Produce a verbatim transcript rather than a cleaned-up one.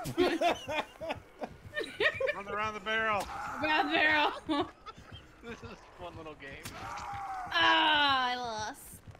Run around the barrel. Around the barrel. This is a fun little game. Ah, I lost. Wee. Oh,